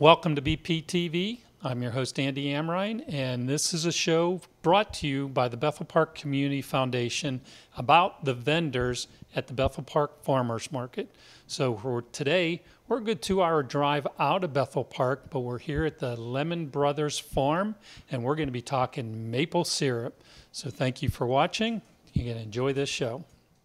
Welcome to BPTV. I'm your host, Andy Amrine, and this is a show brought to you by the Bethel Park Community Foundation about the vendors at the Bethel Park Farmers Market. So for today, we're a good 2-hour drive out of Bethel Park, but we're here at the Lemmon Brothers Farm, and we're going to be talking maple syrup. So thank you for watching. You're going to enjoy this show.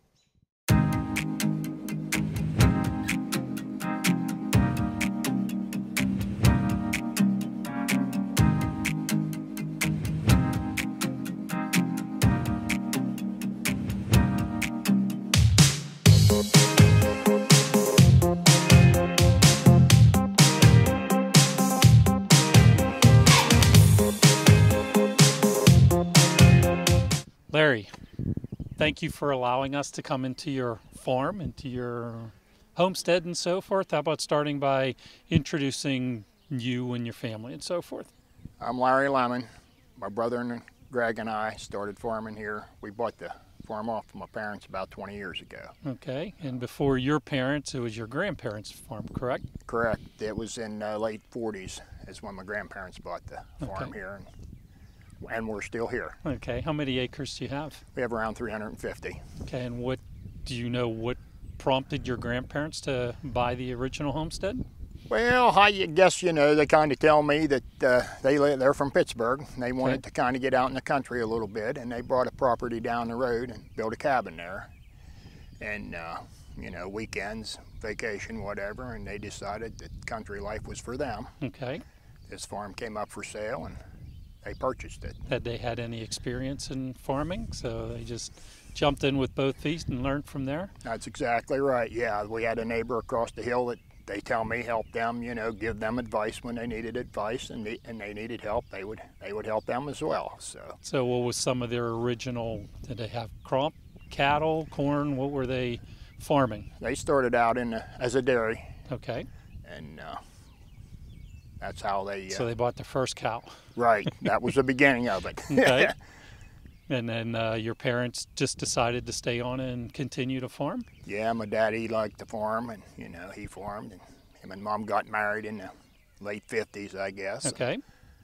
Larry, thank you for allowing us to come into your farm, into your homestead and so forth. How about starting by introducing you and your family and so forth? I'm Larry Lemmon. My brother and Greg and I started farming here. We bought the farm off from my parents about 20 years ago. Okay, and before your parents, it was your grandparents' farm, correct? Correct. It was in late 40s is when my grandparents bought the farm here. And we're still here. Okay, how many acres do you have? We have around 350. Okay, and what do you know what prompted your grandparents to buy the original homestead? Well, I guess, you know, they kind of tell me that they're from Pittsburgh. And they wanted to kind of get out in the country a little bit, and they bought a property down the road and built a cabin there. And, you know, weekends, vacation, whatever, and they decided that country life was for them. Okay. This farm came up for sale, and they purchased it. Had they had any experience in farming, so they just jumped in with both feet and learned from there? That's exactly right. Yeah, we had a neighbor across the hill that they tell me helped them, you know, give them advice when they needed advice, and they needed help. They would help them as well. So what was some of their original? Did they have crop, cattle, corn? What were they farming? They started out as a dairy. Okay. And that's how they. So they bought their first cow. Right. That was the beginning of it. Okay. And then your parents just decided to stay on and continue to farm? Yeah, my daddy liked to farm, and, you know, he farmed, and him and Mom got married in the late 50s, I guess. Okay.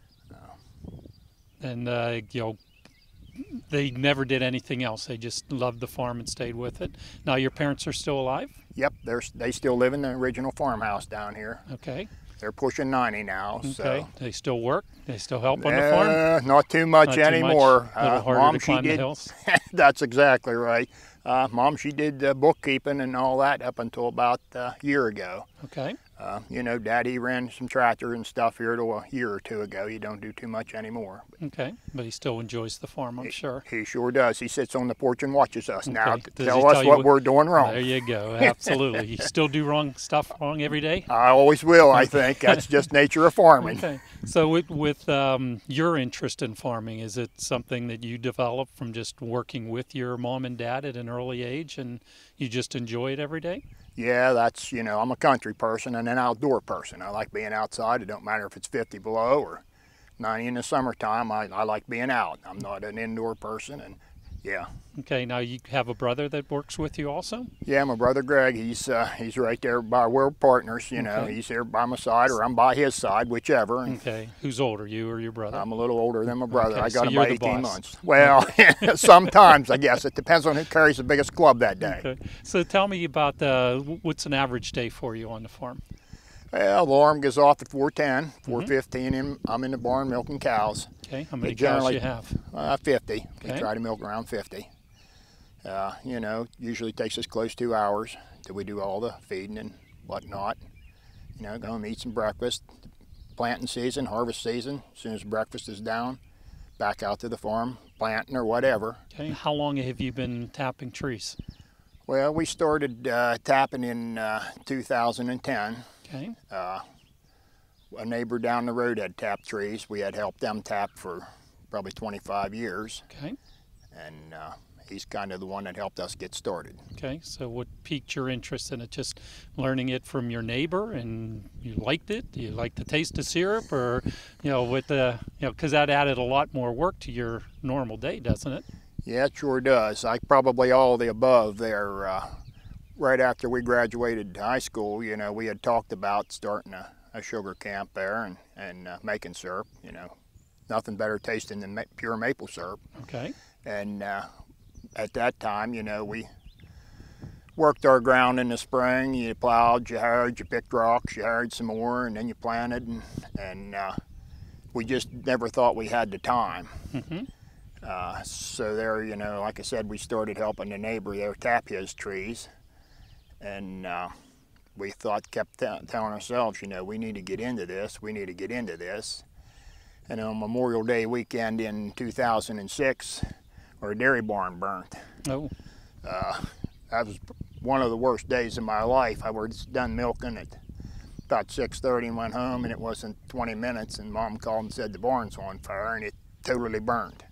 And, you know, they never did anything else. They just loved the farm and stayed with it. Now, your parents are still alive? Yep, they still live in the original farmhouse down here. Okay. They're pushing 90 now. Okay. So. They still work? They still help on the farm? Not too much anymore. A little harder Mom, to climb the hills? That's exactly right. Mom, she did bookkeeping and all that up until about a year ago. Okay. You know, Daddy ran some tractor and stuff here till a year or two ago. He don't do too much anymore. Okay, but he still enjoys the farm, I'm sure. He sure does. He sits on the porch and watches us now to Does tell us what we're doing wrong. There you go, absolutely. You still do stuff wrong every day? I always will, I think. That's just nature of farming. Okay. So with your interest in farming, is it something that you developed from just working with your mom and dad at an early age, and you just enjoy it every day? Yeah, that's, you know, I'm a country person and an outdoor person. I like being outside. It don't matter if it's 50 below or 90 in the summertime. I like being out. I'm not an indoor person, and yeah. Okay, now you have a brother that works with you also? Yeah, my brother Greg, he's right there by, we're partners, you know. He's here by my side or I'm by his side, whichever. Okay, who's older, you or your brother? I'm a little older than my brother. Okay, I got so him you're by the 18 boss. months. Well, sometimes, I guess. It depends on who carries the biggest club that day. Okay. So tell me about what's an average day for you on the farm? Well, the alarm goes off at 4:10, 4:15, and I'm in the barn milking cows. Okay, how many cows do you have? 50. Okay. We try to milk around 50. You know, usually takes us close to 2 hours till we do all the feeding and whatnot. You know, go home, eat some breakfast, planting season, harvest season. As soon as breakfast is down, back out to the farm, planting or whatever. Okay, how long have you been tapping trees? Well, we started tapping in 2010. Okay. A neighbor down the road had tapped trees. We had helped them tap for probably 25 years. Okay. And he's kind of the one that helped us get started. Okay, so what piqued your interest in it? Just learning it from your neighbor, and you liked it? You liked the taste of syrup, or with the because that added a lot more work to your normal day, doesn't it? Yeah, it sure does. Probably all of the above there. right after we graduated high school, you know, we had talked about starting a sugar camp there and making syrup. You know, nothing better tasting than pure maple syrup. Okay. And at that time, you know, we worked our ground in the spring. You plowed, you harrowed, you picked rocks, you harrowed some more, and then you planted. And we just never thought we had the time. Mm-hmm. So there, you know, like I said, we started helping the neighbor there tap his trees. And we kept telling ourselves, you know, we need to get into this, we need to get into this. And on Memorial Day weekend in 2006, our dairy barn burnt. Oh. That was one of the worst days of my life. I was done milking at about 6:30 and went home, and it wasn't 20 minutes, and Mom called and said the barn's on fire, and it totally burned.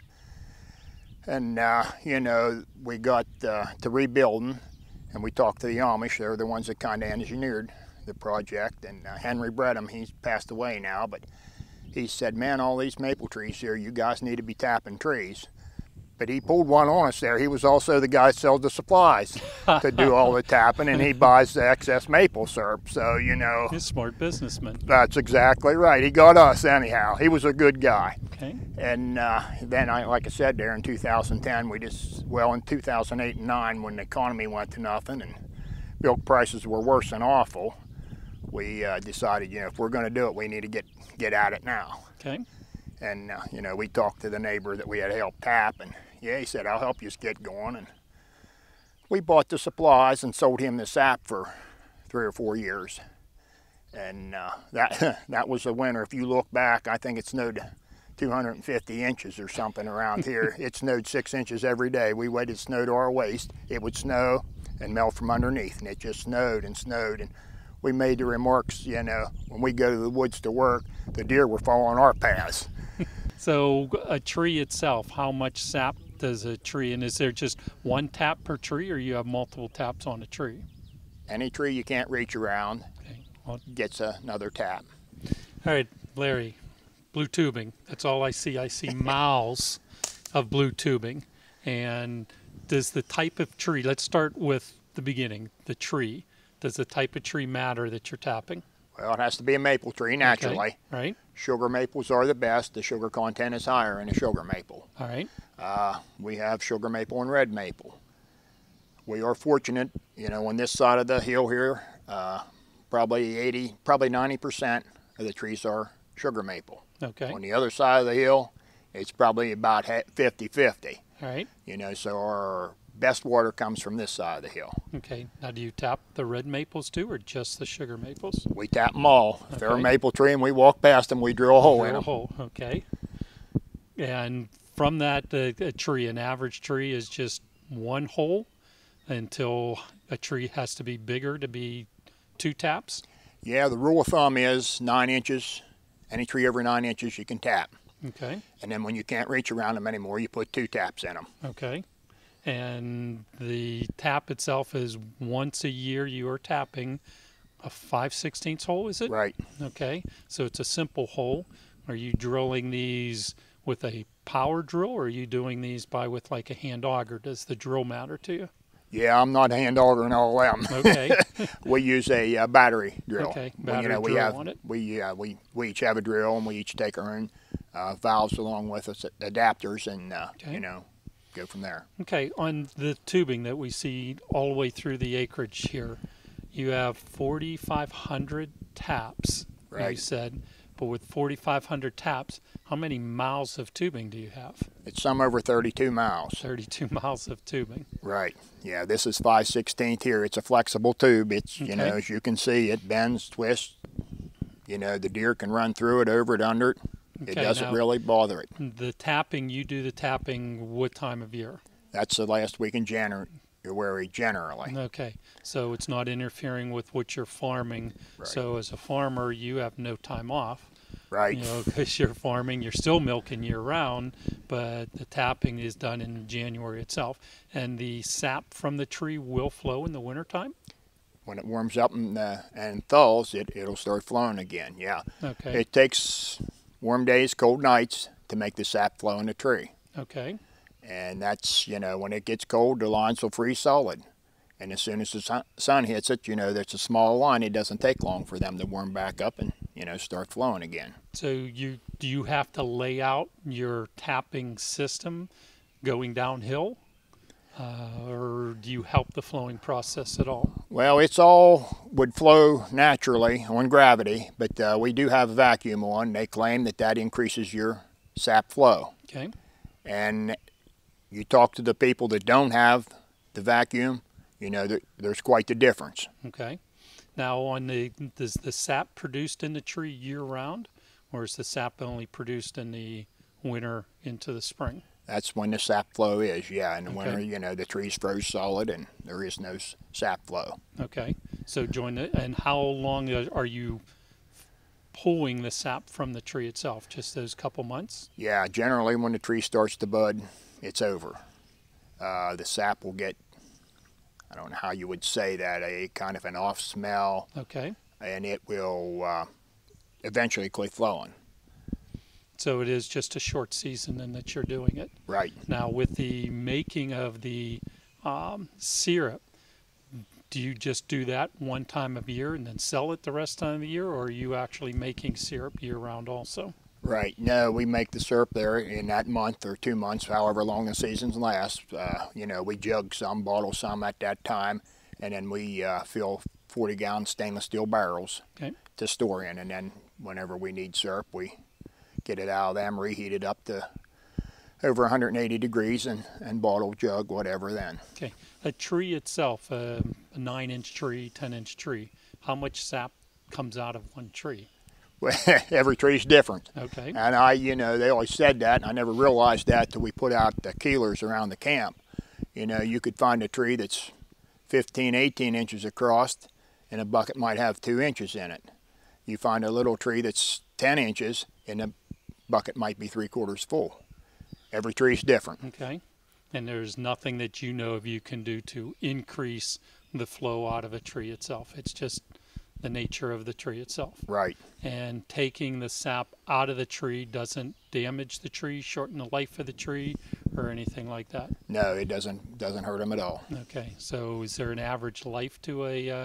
And, you know, we got to rebuilding, and we talked to the Amish. They're the ones that kind of engineered the project. And Henry Bredham, he's passed away now, but he said, man, all these maple trees here, you guys need to be tapping trees. But he pulled one on us there. He was also the guy that sells the supplies to do all the tapping, and he buys the excess maple syrup. So, you know. He's a smart businessman. That's exactly right. He got us anyhow. He was a good guy. Okay. And then, like I said, there in 2010, in 2008 and 9, when the economy went to nothing and milk prices were worse than awful, we decided, you know, if we're going to do it, we need to get at it now. Okay. And, you know, we talked to the neighbor that we had helped tap, and yeah, he said, I'll help you get going. And we bought the supplies and sold him the sap for 3 or 4 years. And that was a winter. If you look back, I think it snowed 250 inches or something around here. It snowed 6 inches every day. We waited snow to our waist. It would snow and melt from underneath, and it just snowed and snowed. And we made the remarks, you know, when we go to the woods to work, the deer were following our paths. So a tree itself, how much sap does a tree, and is there just one tap per tree, or you have multiple taps on a tree? Any tree you can't reach around gets another tap. All right, Larry, blue tubing, that's all I see. I see miles of blue tubing. And does the type of tree, let's start with the beginning, the tree. Does the type of tree matter that you're tapping? Well, it has to be a maple tree, naturally. Okay, right. Sugar maples are the best. The sugar content is higher in a sugar maple. All right. We have sugar maple and red maple. We are fortunate, you know, on this side of the hill here, probably 90% of the trees are sugar maple. Okay. On the other side of the hill, it's probably about 50-50. All right. You know, so our best water comes from this side of the hill. Okay. Now, do you tap the red maples too, or just the sugar maples? We tap them all. If they're a Okay. maple tree and we walk past them, we drill a hole in them. Okay. And from that, a tree, an average tree is just one hole until a tree has to be bigger to be 2 taps? Yeah, the rule of thumb is 9 inches. Any tree over 9 inches you can tap. Okay. And then when you can't reach around them anymore, you put 2 taps in them. Okay. And the tap itself is once a year you are tapping a 5/16 hole, is it? Right. Okay. So it's a simple hole. Are you drilling these with a power drill, or are you doing these with like a hand auger? Does the drill matter to you? Yeah, I'm not hand augering all them. Okay. We use a battery drill. Okay, Well, battery drill on it. We each have a drill, and we each take our own valves along with us, adapters, and Okay. you know, go from there. Okay, on the tubing that we see all the way through the acreage here, you have 4,500 taps, you Right. said. But with 4,500 taps, how many miles of tubing do you have? It's some over 32 miles. 32 miles of tubing. Right. Yeah, this is 5/16 here. It's a flexible tube. It's, you know, Okay. as you can see, it bends, twists. You know, the deer can run through it, over it, under it. It Okay, doesn't now- really bother it. The tapping, you do the tapping what time of year? That's the last week in January generally. Okay, so it's not interfering with what you're farming. Right. So as a farmer, you have no time off. Right. You know, because you're farming, you're still milking year round, but the tapping is done in January itself. And the sap from the tree will flow in the wintertime? When it warms up and thaws, it'll start flowing again. Yeah. Okay. It takes warm days, cold nights to make the sap flow in the tree. Okay. And that's, you know, when it gets cold, the lines will freeze solid. And as soon as the sun hits it, there's a small line. It doesn't take long for them to warm back up and, start flowing again. So do you have to lay out your tapping system going downhill? Or do you help the flowing process at all? Well, it's all would flow naturally on gravity, but we do have a vacuum on. They claim that increases your sap flow. Okay. And you talk to the people that don't have the vacuum, there's quite the difference. Okay. Now, is the sap produced in the tree year-round, or is the sap only produced in the winter into the spring? That's when the sap flow is, yeah. In the Okay. winter, the trees froze solid and there is no sap flow. Okay. So and how long are you pulling the sap from the tree itself? Just those couple months? Yeah, generally when the tree starts to bud, it's over. The sap will get, I don't know how you would say that, a kind of an off smell. Okay. And it will eventually quit flowing. So it is just a short season in that you're doing it. Right. Now, with the making of the syrup, do you just do that one time of year and then sell it the rest of the year, or are you actually making syrup year-round also? Right. No, we make the syrup there in that month or 2 months, however long the seasons last. We jug some, bottle some at that time, and then we fill 40-gallon stainless steel barrels to store in. And then whenever we need syrup, we get it out of them, reheat it up to over 180 degrees and bottle, jug, whatever then. Okay. A tree itself, a 9-inch tree, 10-inch tree, how much sap comes out of one tree? Well, every tree's different. Okay. And they always said that, and I never realized that till we put out the keelers around the camp. You could find a tree that's 15, 18 inches across, and a bucket might have 2 inches in it. You find a little tree that's 10 inches, and the bucket might be 3/4 full. Every tree's different. Okay. And there's nothing that you know of you can do to increase the flow out of a tree itself. It's just the nature of the tree itself. Right. And taking the sap out of the tree doesn't damage the tree, shorten the life of the tree, or anything like that? No, it doesn't hurt them at all. Okay. So is there an average life to a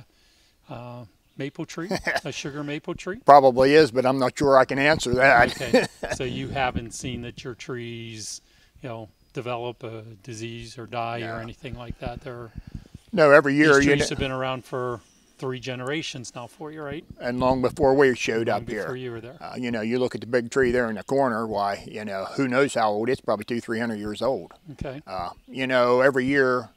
maple tree, a sugar maple tree? Probably is, but I'm not sure I can answer that. Okay. So you haven't seen that your trees, develop a disease or die or anything like that? No, every year. These trees have been around for 3 generations now for you, right? And long before we showed up here. Before you were there. You look at the big tree there in the corner, why, who knows how old? It's probably 200-300 years old. Okay. Every year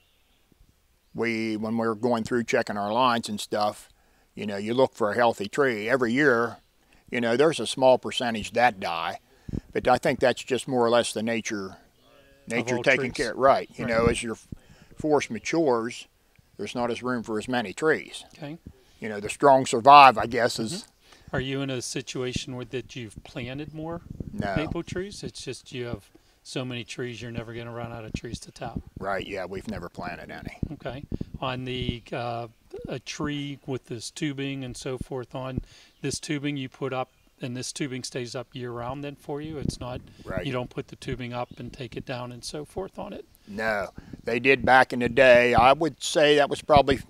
when we're going through checking our lines and stuff, you look for a healthy tree. Every year, there's a small percentage that die, but I think that's just more or less the nature taking care. Right. As your forest matures, there's not as room for as many trees. Okay. The strong survive, I guess, is. Are you in a situation that you've planted more maple trees? It's just you have so many trees, you're never going to run out of trees to tap. Right. Yeah, we've never planted any. Okay. On the a tree with this tubing and so forth, on this tubing you put up, and this tubing stays up year-round then for you? It's not, right. You don't put the tubing up and take it down and so forth on it? No. They did back in the day. I would say that was probably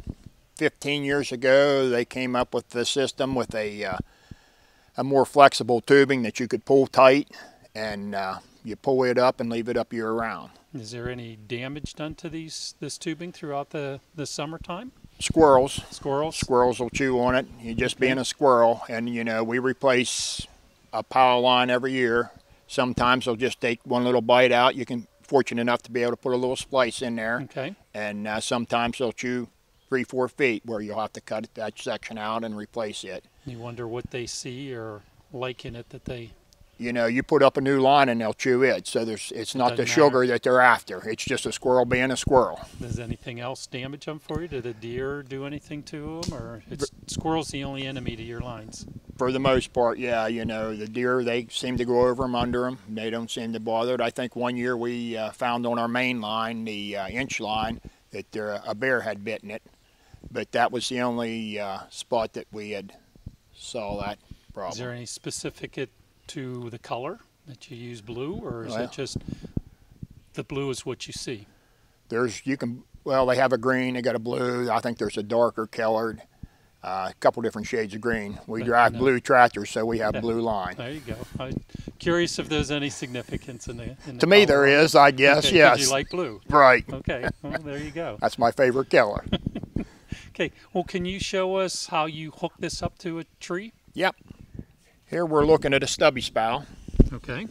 15 years ago. They came up with the system with a more flexible tubing that you could pull tight, and you pull it up and leave it up year-round. Is there any damage done to this tubing throughout the summertime? Squirrels. Squirrels? Squirrels will chew on it. You just being a squirrel. And, we replace a power line every year. Sometimes they'll just take one little bite out. You can fortunate enough to be able to put a little splice in there. Okay. And sometimes they'll chew 3-4 feet where you'll have to cut that section out and replace it. You wonder what they see or like in it that they... You put up a new line and they'll chew it. So it's not the sugar that they're after. It's just a squirrel being a squirrel. Does anything else damage them for you? Did a deer do anything to them? Or squirrel's the only enemy to your lines? For the most part, yeah. The deer, they seem to go over them, under them. They don't seem to bother it. I think one year we found on our main line, the inch line, that a bear had bitten it. But that was the only spot that we had saw that problem. Is there any specific to the color that you use blue, or is it just the blue is what you see? Well, they have a green, they got a blue. I think there's a darker colored, a couple different shades of green. We drive blue tractors, so we have blue line. There you go. I'm curious if there's any significance in the To me, there is, I guess, okay, yes. You like blue. Right. Okay, well, there you go. That's my favorite color. Okay, well, can you show us how you hook this up to a tree? Yep. Here we're looking at a stubby spow. Okay.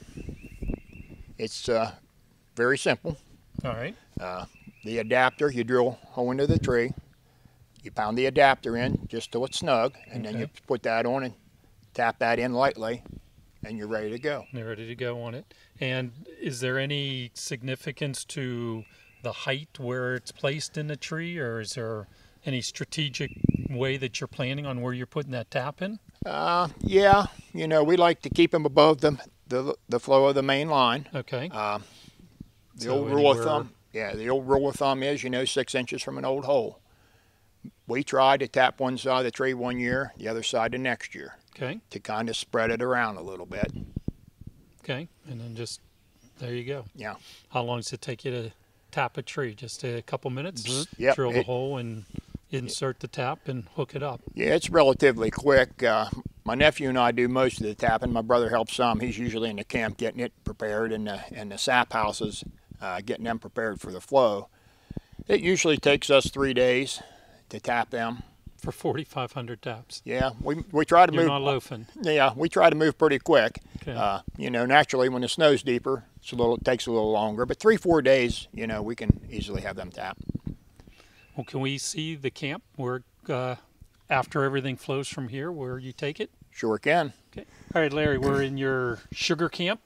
It's very simple. All right. The adapter, you drill a hole into the tree. You pound the adapter in just till it's snug, and then you put that on and tap that in lightly, and you're ready to go. You're ready to go on it. And is there any significance to the height where it's placed in the tree, or is there any strategic way that you're planning on where you're putting that tap in? Yeah, you know, we like to keep them above the flow of the main line. Okay. The old rule of thumb, the old rule of thumb is, 6 inches from an old hole. We tried to tap one side of the tree one year, the other side the next year. Okay. To kind of spread it around a little bit. Okay, and then just, there you go. Yeah. How long does it take you to tap a tree? Just a couple minutes? Yep. Drill the hole and insert the tap and hook it up. Yeah, it's relatively quick. My nephew and I do most of the tapping. My brother helps some. He's usually in the camp getting it prepared, and the sap houses, getting them prepared for the flow. It usually takes us 3 days to tap them. For 4,500 taps. Yeah, we try to move. You're not loafing. Yeah, we try to move pretty quick. Okay. Naturally when the snow's deeper, it takes a little longer. But 3-4 days, we can easily have them tap. Well, can we see the camp where after everything flows from here, where you take it? Sure can. Okay. All right, Larry, we're in your sugar camp.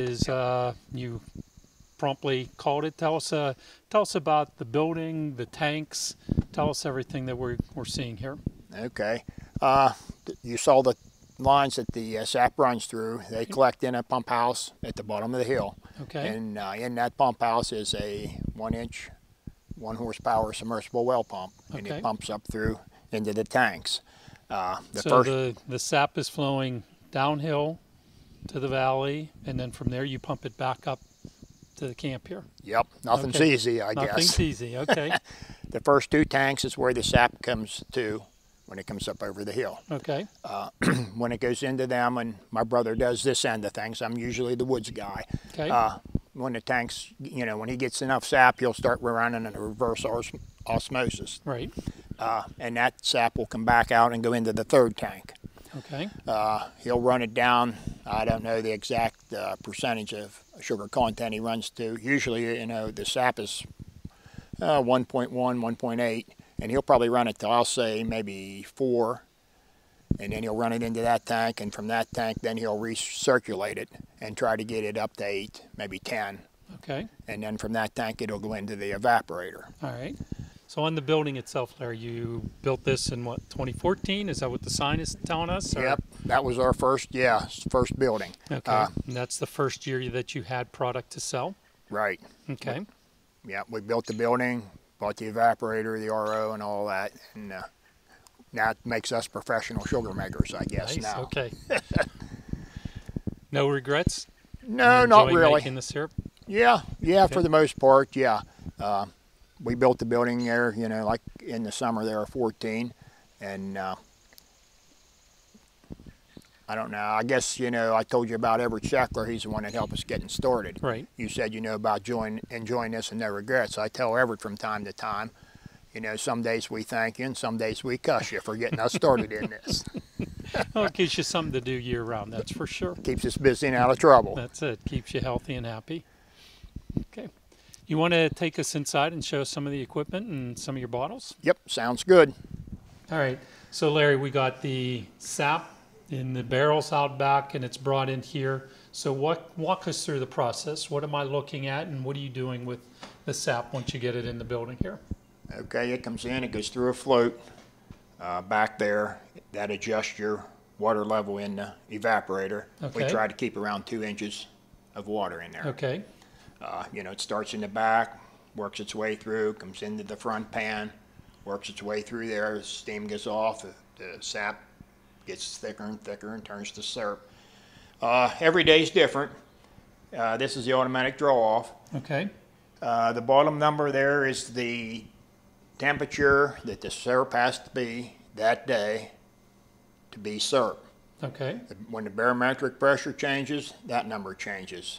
You promptly called it. Tell us about the building, the tanks. Tell us everything that we're seeing here. Okay. You saw the lines that the sap runs through. They collect in a pump house at the bottom of the hill. Okay. And in that pump house is a 1-inch, 1 horsepower submersible well pump, and it pumps up through into the tanks. The sap is flowing downhill to the valley, and then from there you pump it back up to the camp here. Yep, nothing's easy, I guess. Nothing's easy, okay. The first 2 tanks is where the sap comes to when it comes up over the hill. Okay. When it goes into them, and my brother does this end of things, I'm usually the woods guy. Okay. When the tanks, when he gets enough sap, he'll start running in a reverse osmosis. Right. And that sap will come back out and go into the 3rd tank. Okay. He'll run it down. I don't know the exact percentage of sugar content he runs to. Usually, the sap is 1.1, 1.8, and he'll probably run it to, I'll say, maybe 4, and then he'll run it into that tank, and from that tank, then he'll recirculate it and try to get it up to 8, maybe 10. Okay. And then from that tank, it'll go into the evaporator. All right. So on the building itself, Larry, you built this in what, 2014? Is that what the sign is telling us? Or? Yep, that was our first building. Okay, and that's the first year that you had product to sell? Right. Okay. Yeah, we built the building, bought the evaporator, the RO, and all that, and that makes us professional sugar makers, I guess. Nice. Now. Okay. No regrets? No, not really. Making the syrup? Yeah, okay. For the most part, yeah. We built the building there, like in the summer there of 14, and I don't know, I guess, I told you about Everett Sheckler. He's the one that helped us getting started. Right. You said, about enjoying this and no regrets. I tell Everett from time to time, some days we thank you and some days we cuss you for getting us started in this. Well, it gives you something to do year round, that's for sure. Keeps us busy and out of trouble. That's it, keeps you healthy and happy. Okay. You want to take us inside and show some of the equipment and some of your bottles? Yep, sounds good. All right. So, Larry, we got the sap in the barrels out back, and it's brought in here. So walk us through the process. What am I looking at, and what are you doing with the sap once you get it in the building here? Okay, it comes in, it goes through a float back there. That adjusts your water level in the evaporator. Okay. We try to keep around 2 inches of water in there. Okay. It starts in the back, works its way through, comes into the front pan, works its way through there. As steam goes off, the sap gets thicker and thicker and turns to syrup. Every day is different. This is the automatic draw off. Okay. The bottom number there is the temperature that the syrup has to be that day to be syrup. Okay. When the barometric pressure changes, that number changes.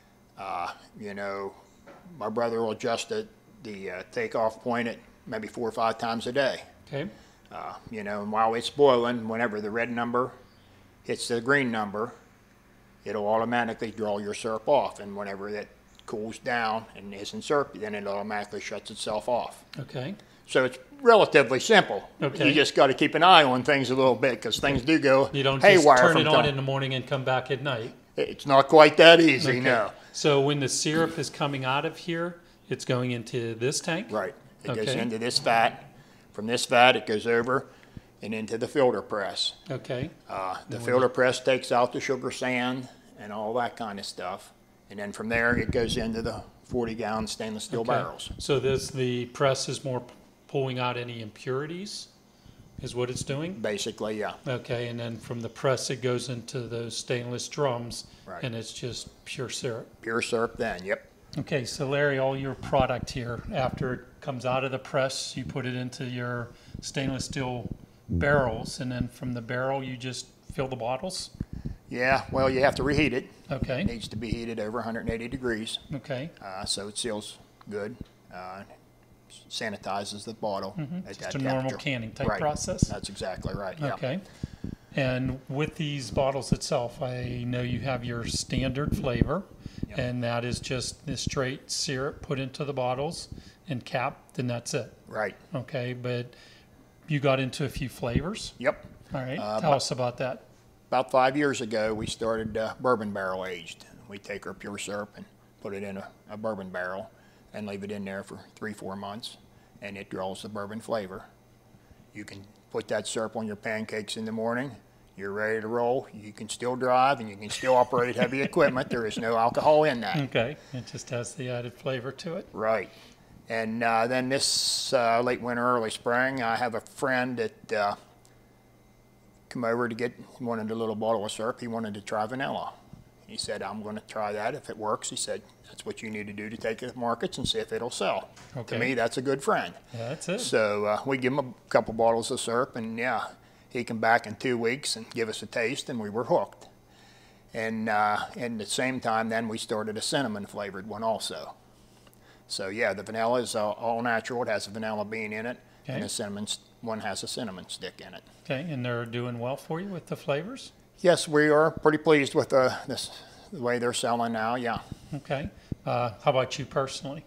You know, my brother will adjust the takeoff point at maybe 4 or 5 times a day. Okay. You know, and while it's boiling, whenever the red number hits the green number, it'll automatically draw your syrup off. And whenever that cools down and isn't syrup, then it automatically shuts itself off. Okay. So it's relatively simple. Okay. You just got to keep an eye on things a little bit because things do go You don't haywire just turn from it on time. in the morning and come back at night. It's not quite that easy, Okay. no. So when the syrup is coming out of here, it's going into this tank? Right. It goes Okay. into this vat. From this vat, it goes over and into the filter press. Okay. The filter press takes out the sugar sand and all that kind of stuff. And then from there, it goes into the 40-gallon stainless steel Okay. barrels. So the press is more pulling out any impurities, is what it's doing? Basically, yeah. Okay, and then from the press, it goes into those stainless drums, Right. and it's just pure syrup. Pure syrup then, yep. Okay, so Larry, all your product here, after it comes out of the press, you put it into your stainless steel barrels, and then from the barrel, you just fill the bottles? Yeah, well, you have to reheat it. Okay, It needs to be heated over 180 degrees, okay. so it seals good. Sanitizes the bottle at Just that a normal temperature. canning type Right. process? That's exactly right, yeah. Okay. And with these bottles itself, I know you have your standard flavor, Yep. and that is just the straight syrup put into the bottles and capped, and that's it. Right, Okay, but you got into a few flavors. yep. All right, tell us about that. About 5 years ago, we started bourbon barrel aged. We take our pure syrup and put it in a bourbon barrel and leave it in there for 3-4 months, and it draws the bourbon flavor. You can put that syrup on your pancakes in the morning. You're ready to roll. You can still drive and you can still operate heavy equipment. There is no alcohol in that. Okay, it just has the added flavor to it. Right. And then this late winter, early spring, I have a friend that come over to get, wanted a little bottle of syrup. He wanted to try vanilla. He said, I'm going to try that. If it works, he said, that's what you need to do to take it to markets and see if it'll sell. Okay. To me, that's a good friend. Yeah, that's it. So we give him a couple bottles of syrup, and yeah, he came back in 2 weeks and give us a taste, and we were hooked. And at the same time, then we started a cinnamon flavored one also. So yeah, the vanilla is all natural. It has a vanilla bean in it, Okay. and the cinnamon one has a cinnamon stick in it. Okay, and they're doing well for you with the flavors? Yes, we are pretty pleased with the way they're selling now, yeah. Okay. How about you personally?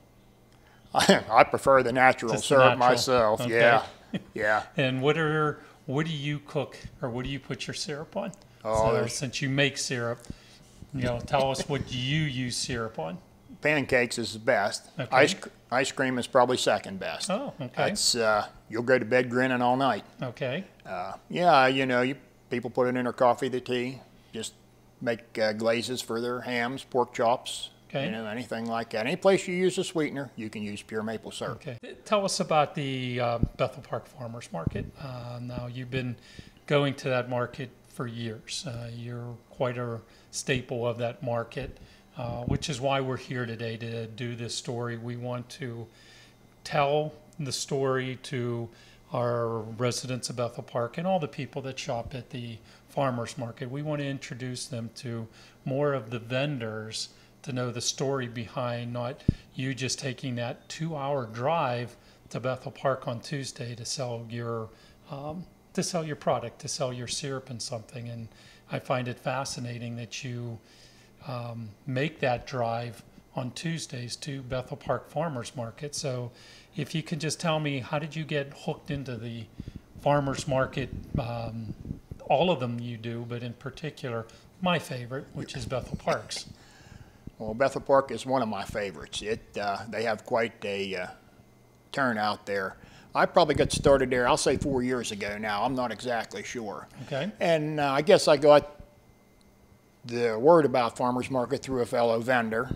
I prefer the natural Just syrup natural. myself, Okay. yeah. Yeah. And what do you cook, or what do you put your syrup on? Oh, So there's- since you make syrup, tell us what you use syrup on. Pancakes is the best. Okay. Ice cream is probably second best. Oh, okay. That's, you'll go to bed grinning all night. Okay. Yeah, people put it in their coffee, the tea, just make glazes for their hams, pork chops, Okay. anything like that. Any place you use a sweetener, you can use pure maple syrup. Okay. Tell us about the Bethel Park Farmers Market. Now, you've been going to that market for years. You're quite a staple of that market, which is why we're here today to do this story. We want to tell the story to our residents of Bethel Park and all the people that shop at the farmers market. We want to introduce them to more of the vendors to know the story behind, not you just taking that 2-hour drive to Bethel Park on Tuesday to sell your product, to sell your syrup and something. And I find it fascinating that you make that drive on Tuesdays to Bethel Park Farmers Market. So if you could just tell me, how did you get hooked into the farmers market? All of them you do, but in particular, my favorite, which is Bethel Park's. Well, Bethel Park is one of my favorites. They have quite a turnout there. I probably got started there, I'll say 4 years ago now. I'm not exactly sure. Okay. And I guess I got the word about farmers market through a fellow vendor.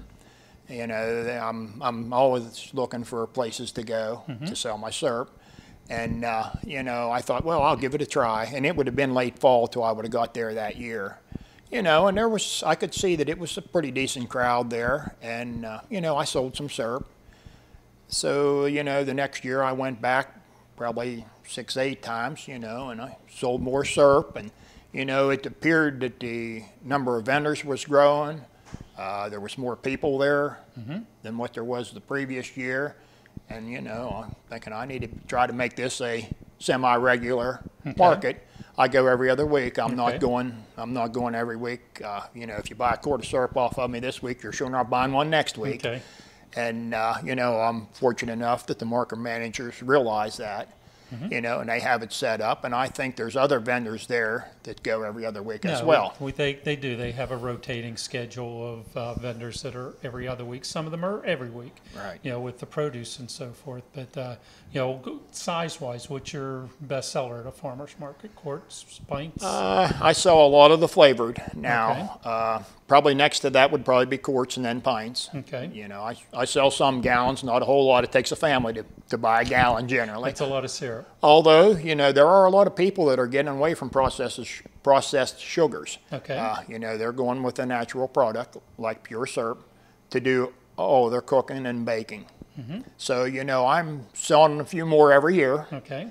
I'm always looking for places to go to sell my syrup. And, I thought, well, I'll give it a try. And it would have been late fall till I would have got there that year. And I could see that it was a pretty decent crowd there. And, I sold some syrup. So, you know, the next year I went back probably 6, 8 times, you know, and I sold more syrup. And, you know, it appeared that the number of vendors was growing. There was more people there than what there was the previous year. And, you know, I'm thinking I need to try to make this a semi-regular market. I go every other week. I'm not going every week. You know, if you buy a quart of syrup off of me this week, you're sure not buying one next week. And, you know, I'm fortunate enough that the market managers realize that, you know, and they have it set up. And I think there's other vendors there that go every other week as well. They do. They have a rotating schedule of vendors that are every other week. Some of them are every week, Right. you know, with the produce and so forth. But, you know, size-wise, what's your best seller at a farmer's market? Quarts, pints? I sell a lot of the flavored now. Probably next to that would probably be quarts and then pints. You know, I sell some gallons, not a whole lot. It takes a family to buy a gallon generally. That's a lot of syrup. Although, you know, there are a lot of people that are getting away from processed sugars. You know, they're going with a natural product like pure syrup to do all their cooking and baking. So, you know, I'm selling a few more every year.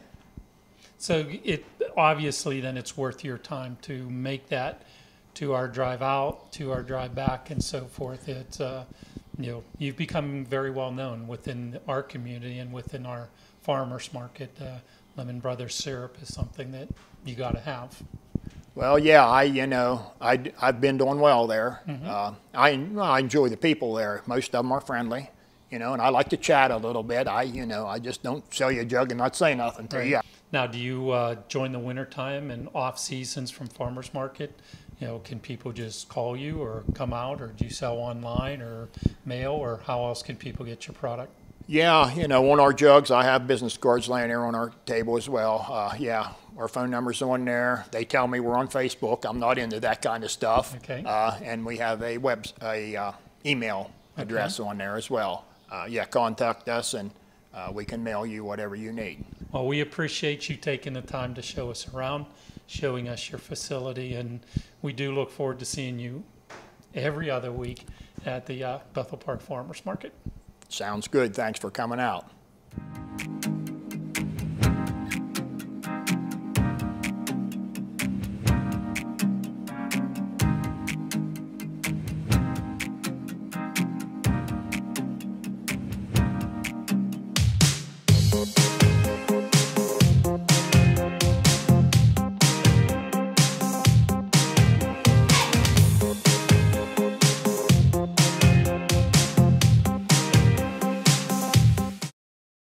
So it obviously then it's worth your time to make that 2-hour drive out, 2-hour drive back, and so forth. It's you know, you've become very well known within our community and within our farmers market. Lemmon Brothers syrup is something that you got to have. Well, yeah, you know, I've been doing well there. I enjoy the people there. Most of them are friendly, you know, and I like to chat a little bit. You know, I just don't sell you a jug and not say nothing to you. Now, do you join the wintertime and off seasons from farmers market? You know, can people just call you or come out, or do you sell online or mail, or how else can people get your product? Yeah, you know, on our jugs, I have business cards laying there on our table as well. Yeah, our phone number's on there. They tell me we're on Facebook. I'm not into that kind of stuff. And we have a email address on there as well. Yeah, contact us and we can mail you whatever you need. Well, we appreciate you taking the time to show us around, showing us your facility, and we do look forward to seeing you every other week at the Bethel Park Farmers Market. Sounds good. Thanks for coming out.